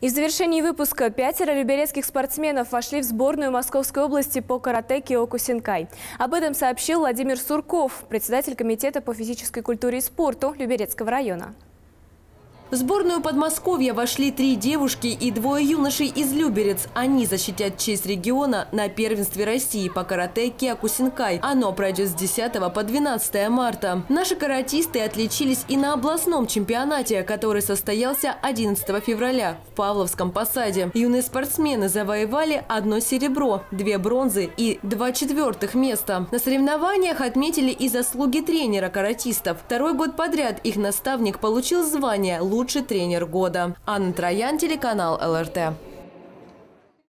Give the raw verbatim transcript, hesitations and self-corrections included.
И в завершении выпуска пятеро люберецких спортсменов вошли в сборную Московской области по карате Киокусинкай. Об этом сообщил Владимир Сурков, председатель комитета по физической культуре и спорту Люберецкого района. В сборную Подмосковья вошли три девушки и двое юношей из Люберец. Они защитят честь региона на первенстве России по карате Киокусинкай. Оно пройдет с десятого по двенадцатое марта. Наши каратисты отличились и на областном чемпионате, который состоялся одиннадцатого февраля в Павловском посаде. Юные спортсмены завоевали одно серебро, две бронзы и два четвертых места. На соревнованиях отметили и заслуги тренера каратистов. Второй год подряд их наставник получил звание «Лучший тренер года». Анна Троян, телеканал эл эр тэ.